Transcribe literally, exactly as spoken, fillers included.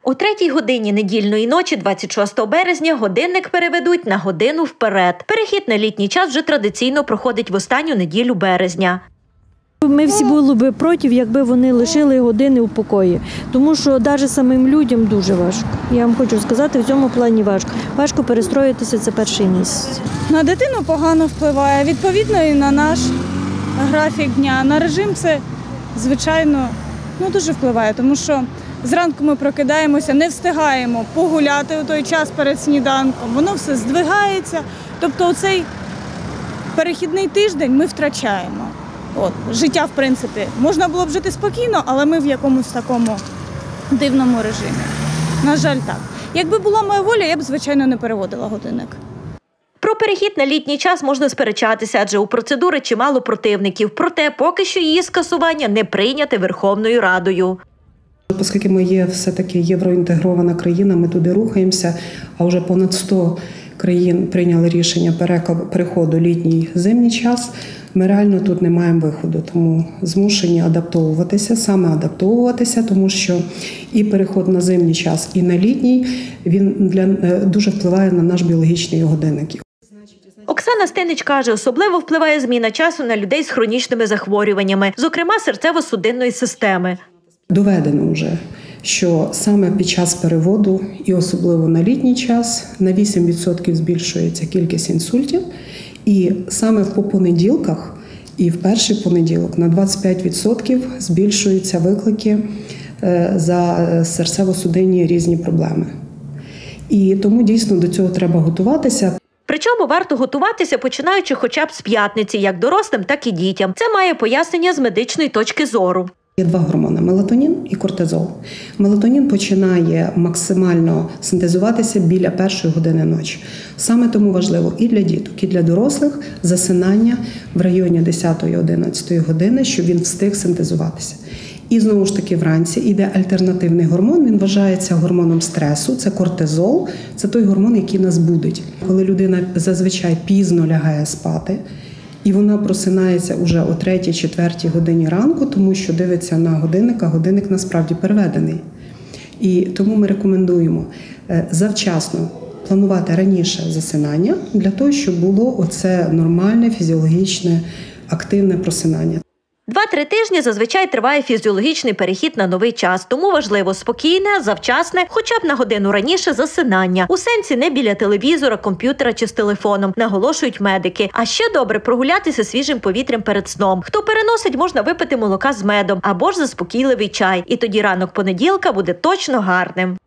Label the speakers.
Speaker 1: О третій годині недільної ночі двадцять шостого березня годинник переведуть на годину вперед. Перехід на літній час вже традиційно проходить в останню неділю березня.
Speaker 2: Ми всі були б проти, якби вони лишили години у покої, тому що навіть самим людям дуже важко. Я вам хочу сказати, в цьому плані важко. Важко перестроїтися, це перший місяць.
Speaker 3: На дитину погано впливає, відповідно і на наш графік дня. На режим це, звичайно, ну, дуже впливає, тому що зранку ми прокидаємося, не встигаємо погуляти у той час перед сніданком, воно все здвигається. Тобто оцей перехідний тиждень ми втрачаємо. От, життя, в принципі, можна було б жити спокійно, але ми в якомусь такому дивному режимі. На жаль, так. Якби була моя воля, я б, звичайно, не переводила годинник.
Speaker 1: Про перехід на літній час можна сперечатися, адже у процедури чимало противників. Проте поки що її скасування не прийняте Верховною Радою.
Speaker 4: Оскільки ми є все-таки євроінтегрована країна, ми туди рухаємося, а вже понад сто країн прийняли рішення переходу літній зимній час, ми реально тут не маємо виходу, тому змушені адаптовуватися, саме адаптовуватися, тому що і переход на зимній час, і на літній, він для, дуже впливає на наш біологічний годинник.
Speaker 1: Оксана Стенич каже, особливо впливає зміна часу на людей з хронічними захворюваннями, зокрема серцево-судинної системи.
Speaker 4: Доведено вже, що саме під час переводу, і особливо на літній час, на вісім відсотків збільшується кількість інсультів. І саме по понеділках і в перший понеділок на двадцять п'ять відсотків збільшуються виклики за серцево-судинні різні проблеми. І тому дійсно до цього треба готуватися.
Speaker 1: Причому варто готуватися, починаючи хоча б з п'ятниці, як дорослим, так і дітям. Це має пояснення з медичної точки зору.
Speaker 4: Є два гормони – мелатонін і кортизол. Мелатонін починає максимально синтезуватися біля першої години ночі. Саме тому важливо і для діток, і для дорослих засинання в районі десятої-одинадцятої години, щоб він встиг синтезуватися. І знову ж таки вранці йде альтернативний гормон, він вважається гормоном стресу, це кортизол, це той гормон, який нас будить. Коли людина зазвичай пізно лягає спати, і вона просинається вже о третій-четвертій годині ранку, тому що дивиться на годинник, а годинник насправді переведений. І тому ми рекомендуємо завчасно планувати раніше засинання, для того, щоб було оце нормальне, фізіологічне, активне просинання.
Speaker 1: Два-три тижні зазвичай триває фізіологічний перехід на новий час, тому важливо спокійне, завчасне, хоча б на годину раніше засинання. У сенсі не біля телевізора, комп'ютера чи з телефоном, наголошують медики. А ще добре прогулятися свіжим повітрям перед сном. Хто переносить, можна випити молока з медом або ж заспокійливий чай. І тоді ранок понеділка буде точно гарним.